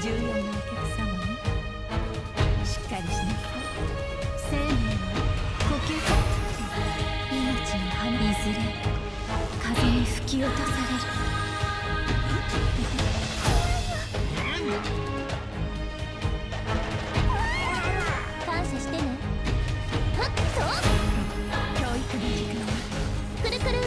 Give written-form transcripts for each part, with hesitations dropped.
重要なお客様ね。しっかりしなさい。生命は呼吸と命の花、いずれ風に吹き落とされる。感謝してね。はっと教育の時間はくるくる。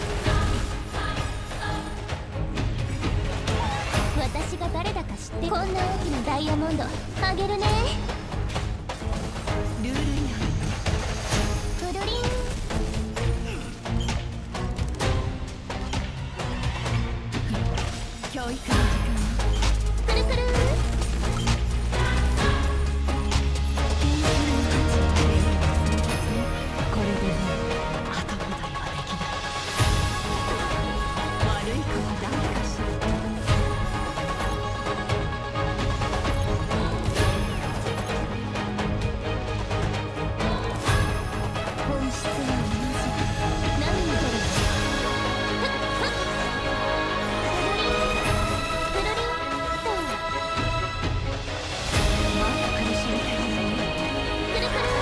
私が誰だか知って。こんな大きなダイヤモンドあげるね。ルール違反。プルリン。教育の時間はくるくる。これでもう後戻りはできない。悪い子は誰かしら。本質は同じ。何に出るの。プルリンプルリンと。まだ苦しみたいのね。くるくる。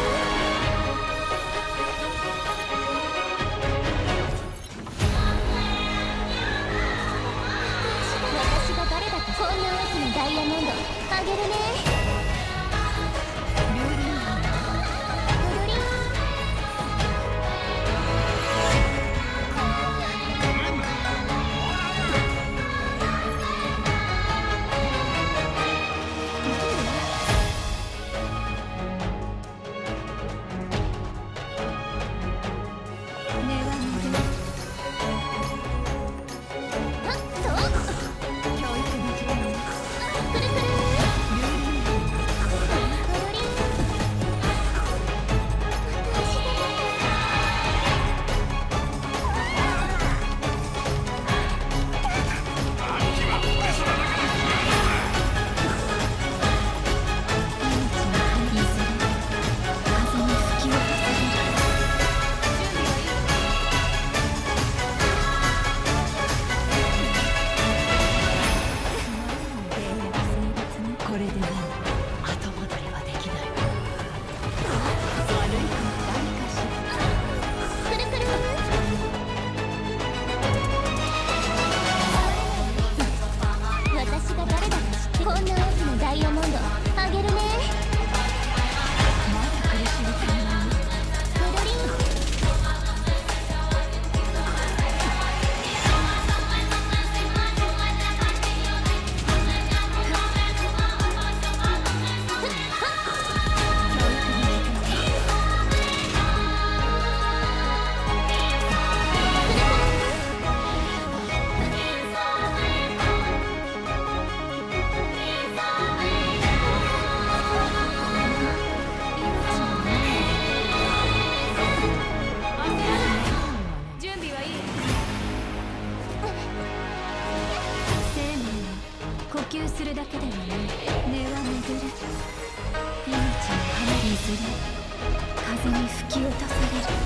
私が誰だか。こんな大きなダイヤモンドあげるね。ルール違反。プルリン。根は戻る。はっと教育の時間はくるくる。ルール違反。プルリン。私がこれでもう後戻りはできない。悪い子は誰かしら。くるくる。私が誰だか知って。こんな大きなダイヤモンドあげるね。まだ苦しみたいのに。プルリン。準備はいい。生命は呼吸するだけではない。根は巡る。命の花、いずれ風に吹き落とされる。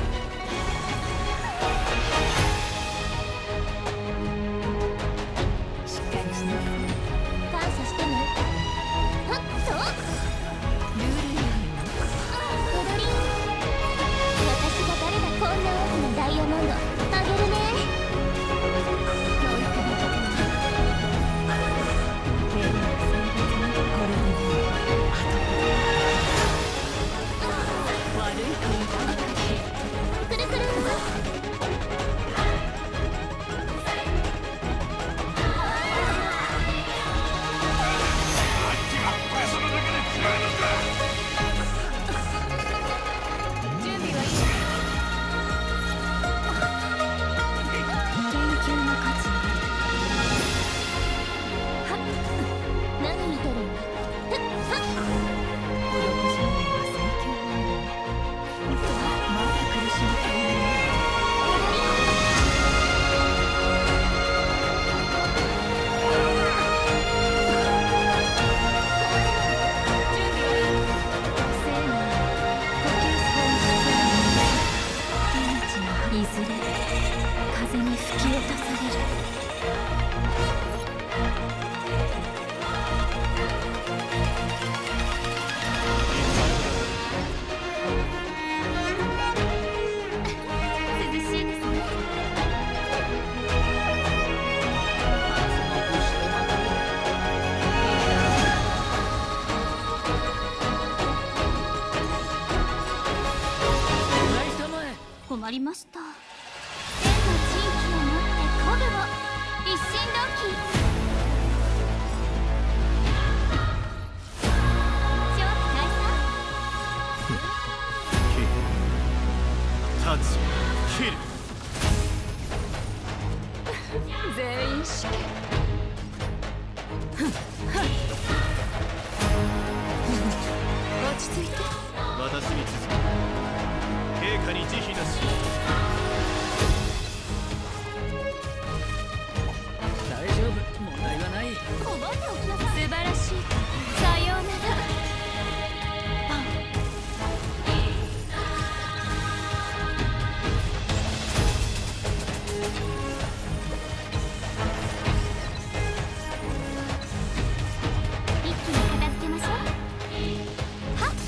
しっかりしなさい。感謝してね。はっとルール違反。プルリン。私が誰だ。こんな大きなダイヤモンドあげるね。教育の時間は丁寧な生活に。これでもう後戻り。悪い子は誰かしら。 ました。天の地域をもって鼓舞を一心同期。正気退散。 タッチキル。 全員死刑。落ち着いて。 私に続く。陛下に慈悲なし。 大丈夫、問題はない。 覚えておきなさい。素晴らしい。さようなら。一気に片付けましょう。はっ。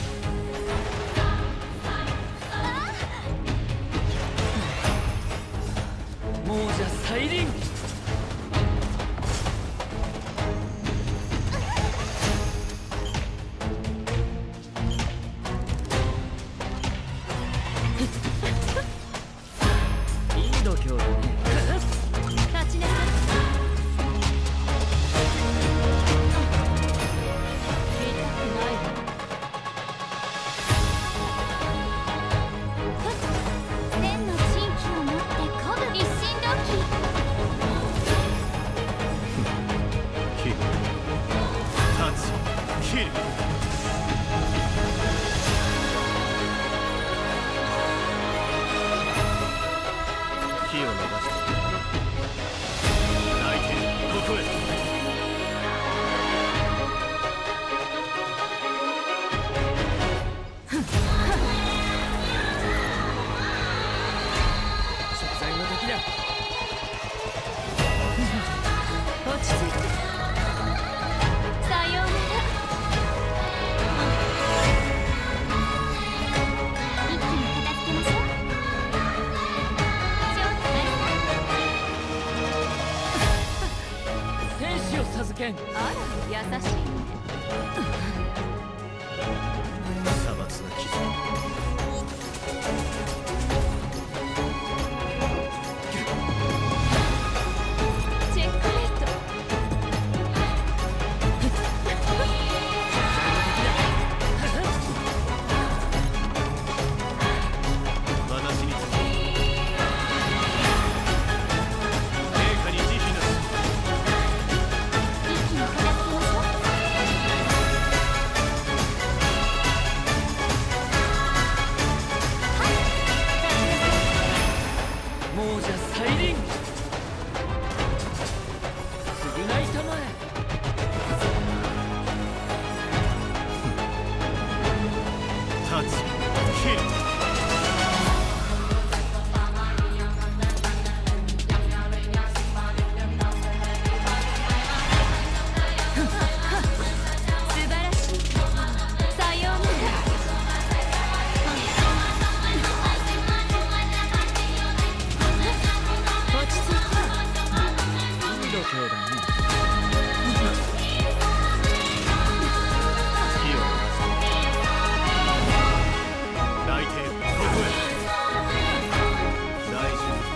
亡者再臨。いい度胸だね。 立ちなさい。痛くないわ。天の地域をもって鼓舞一心同期。 キル。タッチキル。火を伸ばして泣いてここへ。 食材の時だ。 落ち着いて。さようなら。一気に片付けましょう。正気退散。 天使を授けん。 あら、優しいね。 さばつな傷。 チェックメイト。 私に続く。陛下に慈悲なし。 一気に片付けましょう。 亡者再臨。償いたまえ。 タッチキル。 素晴らしい。さようなら。落ち着いて。 いい度胸だね。 火を伸ばして泣いてここへ。大丈夫。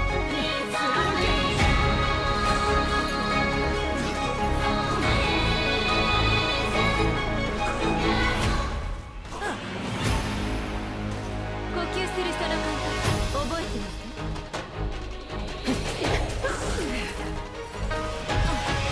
呼吸するその感覚覚えてますか？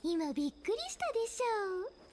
今びっくりしたでしょう。